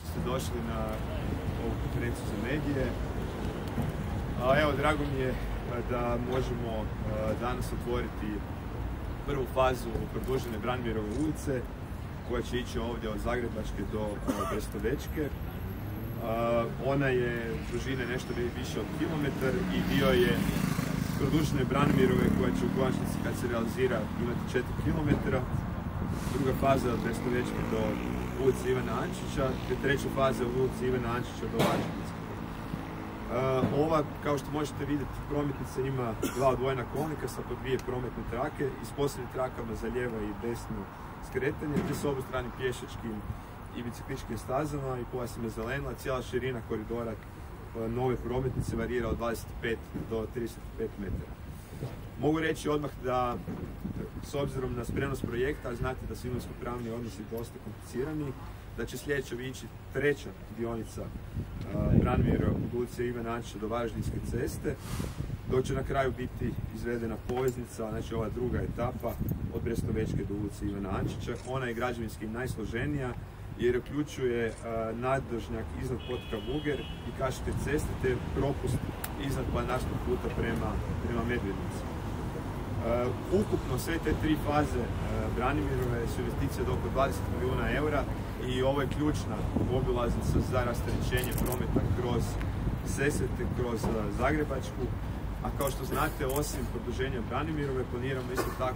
ste došli na ovu konferenciju za medije. Evo, drago mi je da možemo danas otvoriti prvu fazu produžene Branimirove ulice, koja će ići ovdje od Zagrebačke do Brestovečke. Ona je dužine nešto više od kilometar i dio je produžene Branimirove koja će u konačnici, kad se realizira, imati 4 km. Druga faza je od Brestovečke do ulice Ivana Ančića, te treća faza je od ulice Ivana Ančića do Lađevice. Ova, kao što možete vidjeti, prometnica ima dva odvojena kolnika sa po dvije prometne trake i s posljednjim trakama za lijevo i desno skretanje, te s obostranim pješačkim i bicikličkim stazama i pojasima zelenila. Cijela širina koridora nove prometnice varira od 25 do 35 metara. Mogu reći odmah da, s obzirom na spremnost projekta, znate da su imovinsko-pravni odnosi dosta komplicirani, da će sljedeća ići treća dionica Branimirove od ulice Ivana Ančića do Varaždinske ceste, dok će na kraju biti izvedena poveznica, znači ova druga etapa od Brestovečke do ulice Ivana Ančića. Ona je građevinski najsloženija jer uključuje nadvožnjak iznad potoka Buger i Kašike ceste te propust iznad planinarskog puta prema Medvednici. Ukupno sve te tri faze Branimirove su investicije do oko 20 milijuna eura i ovo je ključna obilaznica za rasterećenje prometa kroz Sesvete, kroz Zagrebačku. A kao što znate, osim produženja Branimirove, planiramo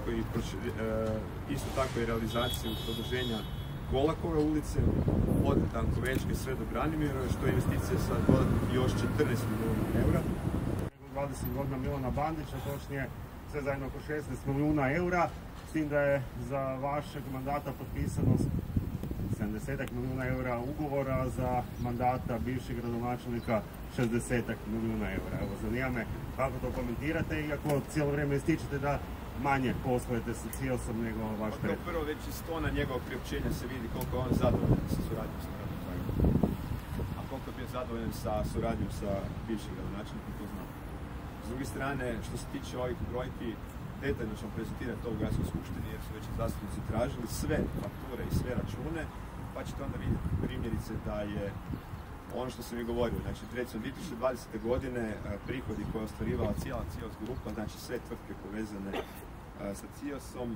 isto tako i realizaciju produženja Kolakove ulice od Tankovečke sve do Branimirove, što je investicija sa dodatnih još 14 milijuna eura. 20 godina Milana Bandića, točnije sve zajedno oko 16 milijuna eura, s tim da je za vašeg mandata potpisano 70 milijuna eura ugovora, za mandata bivšeg gradonačelnika 60 milijuna eura. Evo, zanima me kako to komentirate, iako cijelo vrijeme ističete da manje poslujete sa CIOS-om nego vaš pred. Prvo, već iz tona njegovog priopćenja se vidi koliko je on zadovoljan sa suradnjom sa gradom Zagrebom. A koliko je bio zadovoljan sa suradnjom sa bivšim gradonačelnikom, to znam. S druge strane, što se tiče ovih brojki, detaljno ćemo prezentirati to u Gradskoj skupštini jer su već zastupnici tražili sve fakture i sve račune, pa ćete onda vidjeti primjerice da je ono što sam i govorio, znači recimo 2020. godine prihodi koje je ostvarivala cijela CIOS grupa, znači sve tvrtke povezane sa CIOS-om,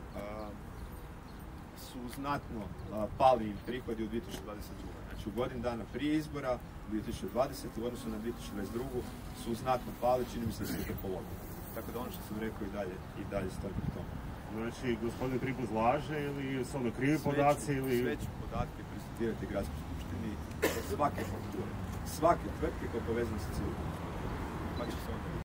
su znatno pali prihodi u 2022. Znači u godinu dana prije izbora, 2020. u odnosu na 2022. su znatno pali, čini mi se da su polovine. Tako da ono što sam rekao i dalje stoji pri tome. Znači, gospodin Pribuz laže ili su ono krivi podaci ili... Sve ću podatke prezentirati Gradskoj skupštini svake fakture, svake tvrtke koje je povezane sa cijelom. Pa će se onda